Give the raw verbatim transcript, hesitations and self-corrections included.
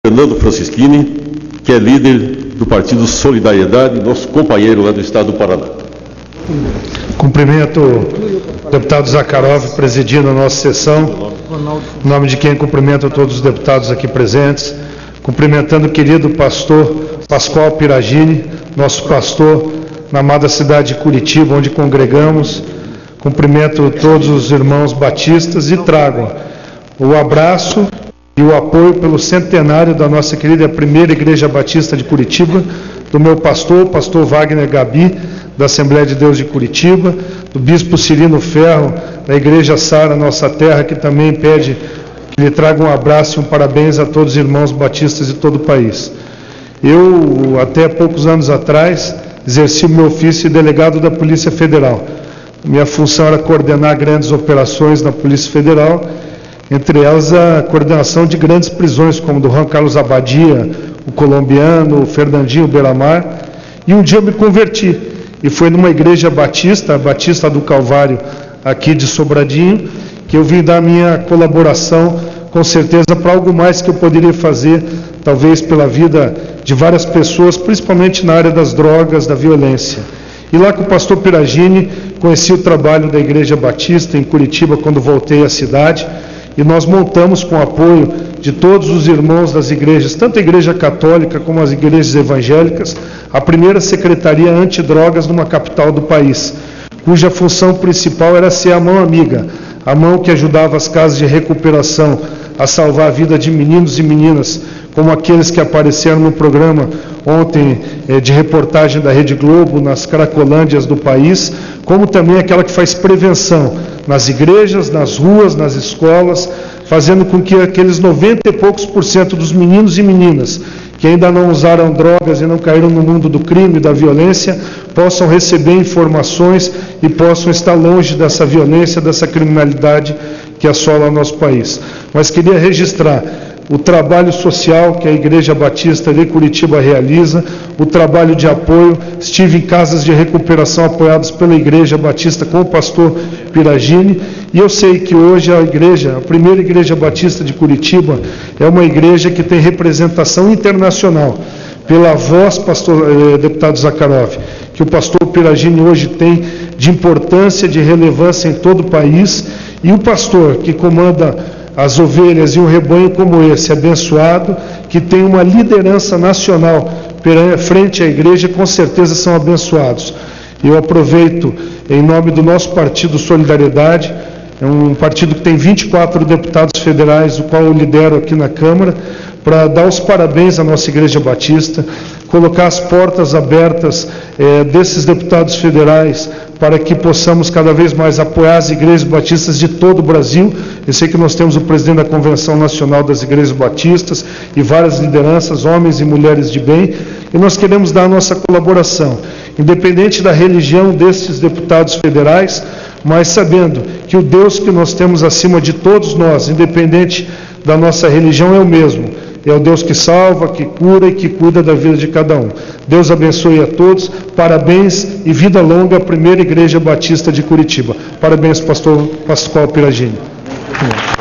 Fernando Francischini, que é líder do Partido Solidariedade, nosso companheiro lá do estado do Paraná. Cumprimento o deputado Zakharov presidindo a nossa sessão, em nome de quem cumprimento todos os deputados aqui presentes, cumprimentando o querido pastor Pascoal Piragini, nosso pastor na amada cidade de Curitiba, onde congregamos. Cumprimento todos os irmãos batistas e trago o abraço e o apoio pelo centenário da nossa querida primeira Igreja Batista de Curitiba, do meu pastor, pastor Wagner Gabi, da Assembleia de Deus de Curitiba, do bispo Cirino Ferro, da Igreja Sara, nossa terra, que também pede que lhe traga um abraço e um parabéns a todos os irmãos batistas de todo o país. Eu, até poucos anos atrás, exerci o meu ofício de delegado da Polícia Federal. Minha função era coordenar grandes operações na Polícia Federal, entre elas a coordenação de grandes prisões, como do Juan Carlos Abadia, o colombiano, o Fernandinho Belamar. E um dia eu me converti, e foi numa igreja batista, a Batista do Calvário, aqui de Sobradinho, que eu vim dar a minha colaboração, com certeza, para algo mais que eu poderia fazer, talvez pela vida de várias pessoas, principalmente na área das drogas, da violência. E lá com o pastor Piragini, conheci o trabalho da Igreja Batista em Curitiba, quando voltei à cidade, e nós montamos, com o apoio de todos os irmãos das igrejas, tanto a Igreja Católica como as igrejas evangélicas, a primeira secretaria antidrogas numa capital do país, cuja função principal era ser a mão amiga, a mão que ajudava as casas de recuperação a salvar a vida de meninos e meninas, como aqueles que apareceram no programa ontem eh, de reportagem da Rede Globo, nas cracolândias do país, como também aquela que faz prevenção nas igrejas, nas ruas, nas escolas, fazendo com que aqueles noventa e poucos por cento dos meninos e meninas que ainda não usaram drogas e não caíram no mundo do crime e da violência, possam receber informações e possam estar longe dessa violência, dessa criminalidade que assola o nosso país. Mas queria registrar o trabalho social que a Igreja Batista de Curitiba realiza, o trabalho de apoio. Estive em casas de recuperação apoiadas pela Igreja Batista com o pastor Piragini, e eu sei que hoje a igreja, a primeira Igreja Batista de Curitiba, é uma igreja que tem representação internacional, pela voz, pastor, eh, deputado Zakharov, que o pastor Piragini hoje tem de importância, de relevância em todo o país, e o pastor que comanda as ovelhas e um rebanho como esse, abençoado, que tem uma liderança nacional frente à igreja, com certeza são abençoados. Eu aproveito, em nome do nosso Partido Solidariedade, é um partido que tem vinte e quatro deputados federais, o qual eu lidero aqui na Câmara, para dar os parabéns à nossa Igreja Batista, colocar as portas abertas eh, desses deputados federais para que possamos cada vez mais apoiar as igrejas batistas de todo o Brasil. Eu sei que nós temos o presidente da Convenção Nacional das Igrejas Batistas e várias lideranças, homens e mulheres de bem, e nós queremos dar a nossa colaboração, independente da religião desses deputados federais, mas sabendo que o Deus que nós temos acima de todos nós, independente da nossa religião, é o mesmo. É o Deus que salva, que cura e que cuida da vida de cada um. Deus abençoe a todos, parabéns e vida longa à primeira Igreja Batista de Curitiba. Parabéns, pastor Pascoal Piragini.